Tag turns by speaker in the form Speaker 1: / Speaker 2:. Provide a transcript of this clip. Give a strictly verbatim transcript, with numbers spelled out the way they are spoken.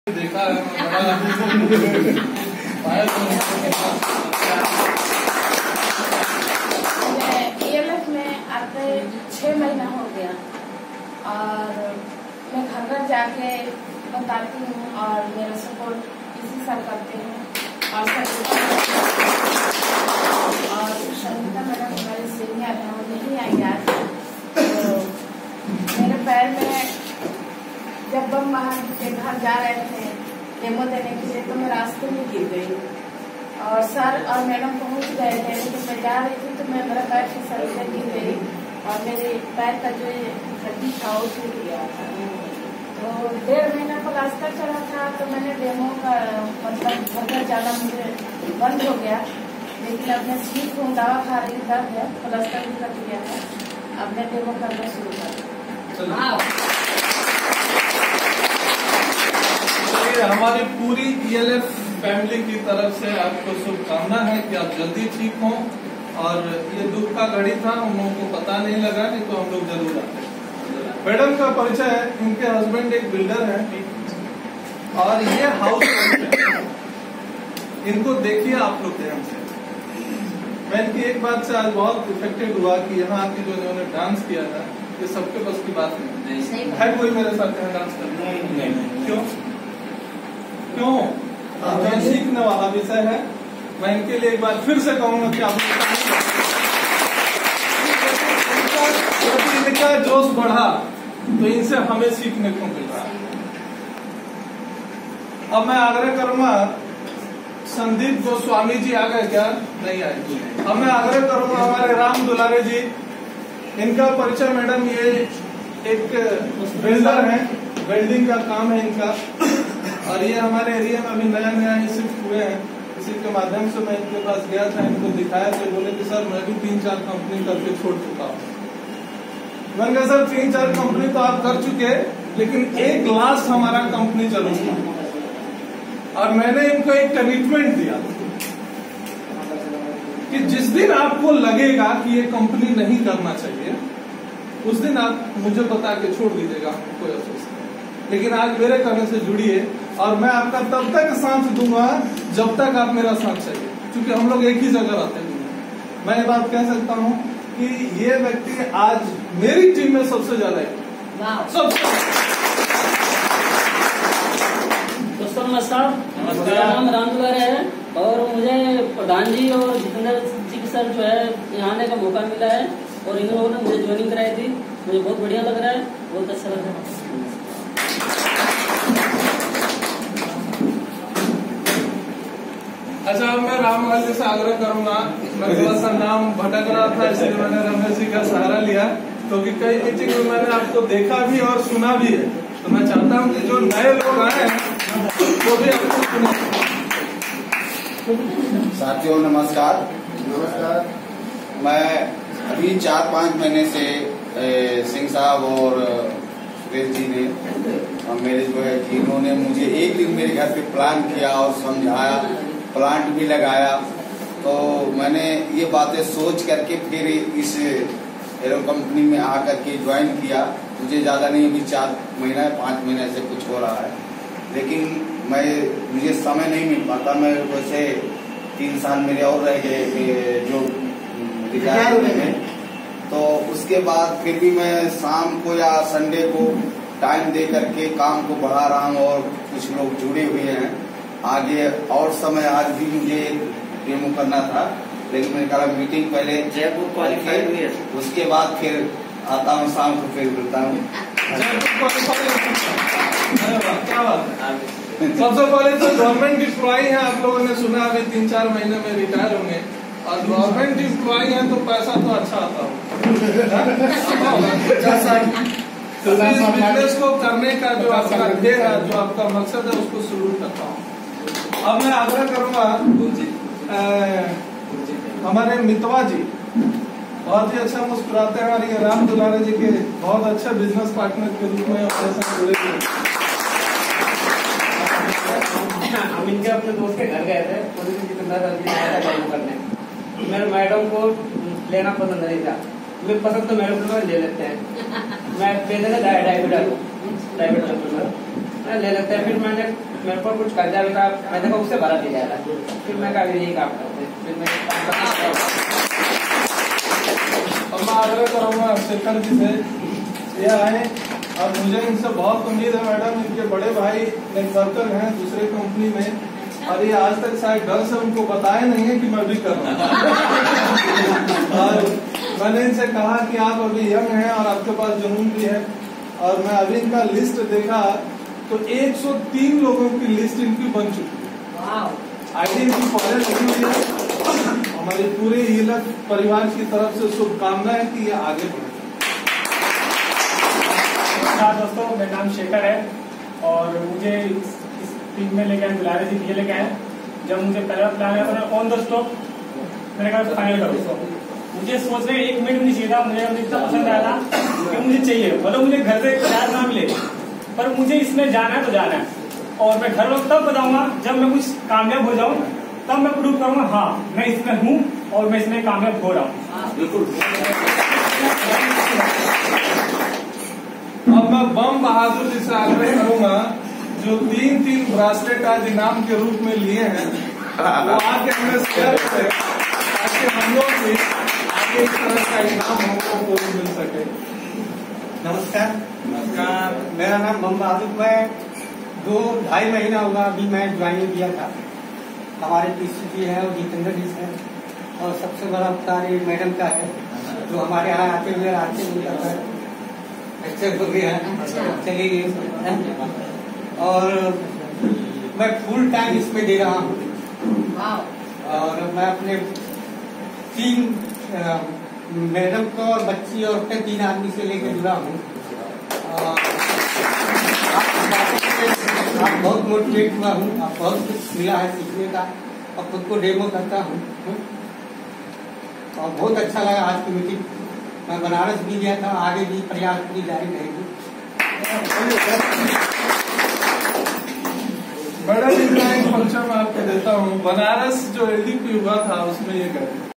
Speaker 1: देखा है
Speaker 2: मैं ईएमएफ में आते छह महीना हो गया और मैं घर घर जाके बताती हूँ और मेरा सपोर्ट इसी साल करते हैं। और और संगीता मैडम हमारे सीनियर हैं, वो नहीं आई आज। तो मेरे पैर में जब हम वहाँ के घर जा रहे थे डेमो देने के लिए तो मैं रास्ते में गिर गई और सर और मैडम पहुँच गए थे, लेकिन मैं जा रही थी तो मैं मेरा पैर फिसल से गिर गई और मेरे पैर का जो हड्डी था वो टूट गया था। तो डेढ़ महीना प्लास्टर चला था तो मैंने डेमो का मतलब घर घर जाना मुझे बंद हो गया, लेकिन अब मैं ठीक हूँ, दवा खा रही दर्द है, प्लास्टर भी कट गया है, अब मैं डेमो करना शुरू कर।
Speaker 1: हमारी पूरी ईएलएफ फैमिली की तरफ से आपको शुभकामना है कि आप जल्दी ठीक हों। और ये दुख का घड़ी था, उन लोगों को पता नहीं लगा, नहीं तो हम लोग जरूर आते। मैडम का परिचय है, इनके हस्बैंड एक बिल्डर हैं और ये हाउस इनको देखिए आप लोग ध्यान से। मैं इनकी एक बात से आज बहुत इफेक्टेड हुआ कि यहाँ आके जो इन्होंने डांस किया था, ये सबके बस की बात नहीं है। कोई मेरे साथ यहाँ डांस करना नहीं, क्यों क्यों यह सीखने वाला विषय है। मैं इनके लिए एक बार फिर से कहूंगा कि आप इनका जोश बढ़ा तो इनसे हमें सीखने को मिल रहा है। अब मैं आग्रह करूंगा, संदीप गोस्वामी जी आ गए क्या? नहीं आए। अब मैं आग्रह करूंगा हमारे राम दुलारे जी, इनका परिचय मैडम, ये एक बिल्डर हैं, बिल्डिंग का काम है इनका और ये हमारे एरिया में अभी नया नया ही शिफ्ट हुए हैं। इसी के माध्यम से मैं इनके पास गया था, इनको दिखाया तो बोले कि सर मैं भी तीन चार कंपनी करके छोड़ चुका हूँ। मैंने कहा सर तीन चार कंपनी तो आप कर चुके, लेकिन एक लास्ट हमारा कंपनी चलूंगा। और मैंने इनको एक कमिटमेंट दिया कि जिस दिन आपको लगेगा कि ये कंपनी नहीं करना चाहिए, उस दिन आप मुझे बता के छोड़ दीजिएगा, कोई अफसोस नहीं। लेकिन आज मेरे कहने से जुड़िए और मैं आपका तब तक साथ दूंगा जब तक आप मेरा साथ चाहिए, क्योंकि हम लोग एक ही जगह रहते हैं। मैं ये बात कह सकता हूँ कि ये व्यक्ति आज मेरी टीम में सबसे ज्यादा है। सबसे
Speaker 3: दोस्तों नमस्कार, मेरा नाम राम दुलारे है और मुझे प्रधान जी और जितेंद्र जी के सर जो है यहाँ आने का मौका मिला है और इन लोगों ने मुझे ज्वाइनिंग कराई थी। मुझे बहुत बढ़िया लग रहा है, बहुत अच्छा लग रहा है।
Speaker 1: अच्छा, मैं रामलाल जी से आग्रह करूंगा, मैं थोड़ा सा नाम भटक रहा था इसलिए मैंने रमेश जी का सहारा लिया, क्योंकि कई मीटिंग में मैंने आपको देखा भी और सुना भी है। तो मैं चाहता हूं कि जो नए लोग आए हैं वो भी आपको सुना।
Speaker 4: साथियों नमस्कार। नमस्कार। मैं अभी चार पाँच महीने से सिंह साहब और सुरेश जी ने और मेरे जो है कि इन्होंने मुझे एक दिन मेरे घर पे प्लान किया और समझाया, प्लांट भी लगाया। तो मैंने ये बातें सोच करके फिर इस एरो कंपनी में आकर के ज्वाइन किया। मुझे ज्यादा नहीं, अभी चार महीना पाँच महीने से कुछ हो रहा है, लेकिन मैं मुझे समय नहीं मिल पाता। मैं वैसे तीन साल मेरे और रह गए जो रिटायर होने में, तो उसके बाद फिर भी मैं शाम को या संडे को टाइम दे करके काम को बढ़ा रहा हूँ और कुछ लोग जुड़े हुए हैं आगे। और समय आज भी मुझे डेमो करना था, लेकिन मैंने कहा मीटिंग पहले जयपुर क्वालिफाइड हुई है, उसके बाद फिर आता हूँ, शाम को फिर मिलता हूँ।
Speaker 1: सबसे पहले तो गवर्नमेंट एम्प्लॉई है, आप लोगों ने सुना अभी तीन चार महीने में रिटायर होंगे, और गवर्नमेंट एम्प्लॉई है तो पैसा तो अच्छा आता होगा। तो इस बिजनेस को करने का जो आपका ध्येय है, जो आपका मकसद है, उसको शुरू करता हूँ। अब मैं आग्रह करूंगा हमारे मितवा जी बहुत ही अच्छा मुस्कुराते हैं और ये राम दुलारे जी के बहुत अच्छे बिजनेस पार्टनर के रूप में जुड़े हुए।
Speaker 5: हम इनके अपने दोस्त के घर गए थे करने। मेरे मैडम को लेना पसंद नहीं था, मुझे पसंद तो मैडम को ले लेते हैं। मैं दे देना डायबिटा को डायबिटा ले लेते हैं। फिर मैंने मेरे पर कुछ कर्जा भी था, मैंने कहा उससे भरा दिया जाता। फिर मैं कहा यही काम करते, फिर मैं काम करता।
Speaker 1: और मैं आग्रह करूँगा शेखर जी से, ये आए और मुझे इनसे बहुत उम्मीद है मैडम, इनके बड़े भाई नेटवर्कर हैं दूसरे कंपनी में, और ये आज तक शायद डर से उनको बताया नहीं है कि मैं भी कर रहा हूँ। और मैंने इनसे कहा कि आप अभी यंग हैं और आपके पास जुनून भी है, और मैं अभी इनका लिस्ट देखा तो एक सौ तीन लोगों की लिस्ट इनकी बन चुकी है। आईडी इनकी पहले लगी हुई है। हमारे पूरे ईलक परिवार की तरफ से शुभकामनाएं कि ये आगे बढ़े।
Speaker 6: नमस्कार दोस्तों, मेरा नाम शेखर है और मुझे इस, इस टीम में लेके आए दुलारे जी ये लेके आए। जब मुझे पहला प्लान आया था ऑन द स्टॉप मैंने कहा फाइनल करो इसको। मुझे सोचने एक मिनट नहीं चाहिए था, मुझे इतना पसंद आया था कि मुझे चाहिए, मतलब मुझे घर से प्यार ना मिले पर मुझे इसमें जाना है तो जाना है। और मैं घर वालों तब बताऊंगा जब मैं कुछ कामयाब हो जाऊं, तब मैं प्रूव करूंगा हाँ मैं इसमें हूँ और मैं इसमें कामयाब हो रहा हूँ।
Speaker 1: बिल्कुल। अब मैं बम बहादुर जी से आग्रह करूंगा, जो तीन तीन ब्रासलेट आज इनाम के रूप में लिए हैं, वो आके हमें शेयर करें ताकि हम लोग भी आगे इस तरह का इनाम हमको पूरी मिल सके।
Speaker 7: नमस्कार नमस्कार मेरा नाम बम बहादुर। मैं दो ढाई महीना हुआ अभी मैं ज्वाइनिंग किया था। हमारे पीसी जी है और जितेंद्र जी है, और सबसे बड़ा उपकार ये मैडम का है जो हमारे यहाँ आते हुए आते हुए जाता है। अच्छे हो गए हैं, चले गए। और मैं फुल टाइम इसमें दे रहा हूँ और मैं अपने तीन मैडम को और बच्ची और अपने तीन आदमी से लेकर जुड़ा हूँ। आप बहुत मोटिवेट हुआ हूँ, आप बहुत कुछ मिला है सीखने का, और खुद को डेमो करता हूँ और बहुत अच्छा लगा आज की मीटिंग। मैं बनारस भी गया था, आगे भी प्रयास पूरी जारी रहेगी।
Speaker 1: बड़ा इतना एक फंक्शन मैं आपको देता हूँ, बनारस जो एडीपी हुआ था उसमें ये करें।